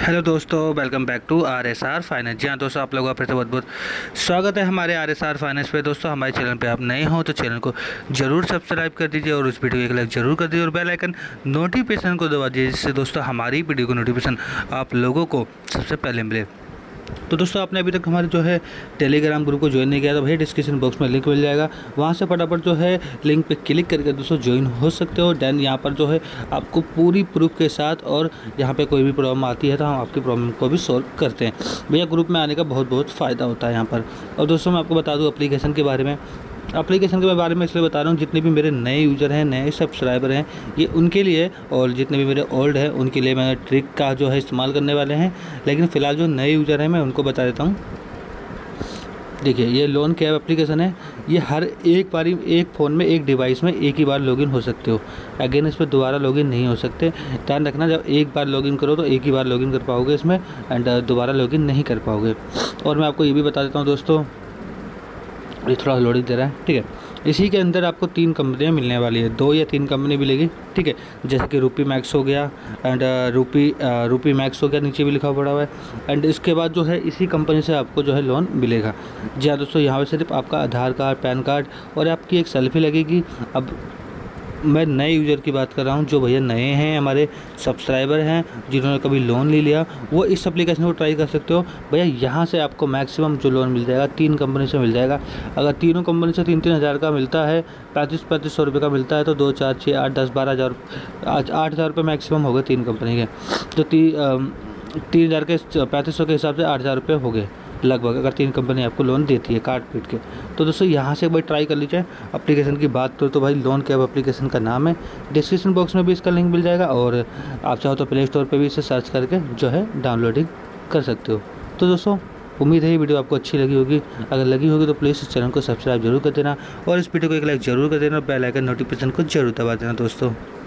Hello दोस्तों, welcome back to RSR finance. जी हाँ दोस्तों, आप लोगों का फिर से बहुत बहुत स्वागत है हमारे RSR फाइनेंस पे। दोस्तों हमारे चैनल पे आप नए हो तो चैनल को जरूर सब्सक्राइब कर दीजिए और उस वीडियो को एक लाइक जरूर कर दीजिए और बेल आइकन नोटिफिकेशन को दबा दीजिए, जिससे दोस्तों हमारी वीडियो को नोटिफिकेशन आप लोगों को सबसे पहले मिले। तो दोस्तों आपने अभी तक हमारे जो है टेलीग्राम ग्रुप को ज्वाइन नहीं किया तो भाई डिस्क्रिप्शन बॉक्स में लिंक मिल जाएगा, वहाँ से फटाफट जो है लिंक पे क्लिक करके दोस्तों ज्वाइन हो सकते हो। देन यहाँ पर जो है आपको पूरी प्रूफ के साथ, और यहाँ पे कोई भी प्रॉब्लम आती है तो हम आपकी प्रॉब्लम को भी सॉल्व करते हैं। भैया ग्रुप में आने का बहुत बहुत फ़ायदा होता है यहाँ पर। और दोस्तों मैं आपको बता दूँ एप्लीकेशन के बारे में मैं इसलिए बता रहा हूँ, जितने भी मेरे नए यूज़र हैं, नए सब्सक्राइबर हैं, ये उनके लिए, और जितने भी मेरे ओल्ड हैं उनके लिए मैं ट्रिक का जो है इस्तेमाल करने वाले हैं। लेकिन फ़िलहाल जो नए यूज़र हैं मैं उनको बता देता हूँ। देखिए ये लोन कैब एप्लीकेशन है, ये हर एक बारी एक फ़ोन में एक डिवाइस में एक ही बार लॉगिन हो सकते हो। अगेन इस पर दोबारा लॉगिन नहीं हो सकते। ध्यान रखना, जब एक बार लॉगिन करो तो एक ही बार लॉगिन कर पाओगे इसमें, एंड दोबारा लॉगिन नहीं कर पाओगे। और मैं आपको ये भी बता देता हूँ दोस्तों, ये थोड़ा लोडिंग दे रहा है, ठीक है। इसी के अंदर आपको 3 कंपनियाँ मिलने वाली है, 2 या 3 कंपनी मिलेगी, ठीक है। जैसे कि रूपी मैक्स हो गया, एंड रूपी मैक्स हो गया, नीचे भी लिखा पड़ा हुआ है। एंड इसके बाद जो है इसी कंपनी से आपको जो है लोन मिलेगा। जी हाँ दोस्तों, यहाँ पे सिर्फ आपका आधार कार्ड, पैन कार्ड और आपकी एक सेल्फी लगेगी। अब मैं नए यूज़र की बात कर रहा हूँ, जो भैया नए हैं, हमारे सब्सक्राइबर हैं, जिन्होंने कभी लोन ले लिया, वो इस एप्लीकेशन को ट्राई कर सकते हो। भैया यहाँ से आपको मैक्सिमम जो लोन मिल जाएगा 3 कंपनी से मिल जाएगा। अगर तीनों कंपनी से 3-3 हज़ार का मिलता है, 3500 रुपये का मिलता है, तो 2, 4, 6, 8, 10, 12 हज़ार, आज 8 हज़ार रुपये मैक्सिमम हो गए 3 कंपनी के। तो 3 हज़ार के 3500 के हिसाब से 8 हज़ार रुपये हो गए लगभग, अगर 3 कंपनी आपको लोन देती है काट पीट के। तो दोस्तों यहाँ से एक बार ट्राई कर लीजिए। एप्लीकेशन की बात करो तो भाई लोन कैब एप्लीकेशन का नाम है, डिस्क्रिप्शन बॉक्स में भी इसका लिंक मिल जाएगा, और आप चाहो तो प्ले स्टोर पे भी इसे सर्च करके जो है डाउनलोडिंग कर सकते हो। तो दोस्तों उम्मीद है ये वीडियो आपको अच्छी लगी होगी। अगर लगी होगी तो प्लीज़ इस चैनल को सब्सक्राइब जरूर कर देना और इस वीडियो को एक लाइक जरूर कर देना और बेल आइकन नोटिफिकेशन को जरूर दबा देना दोस्तों।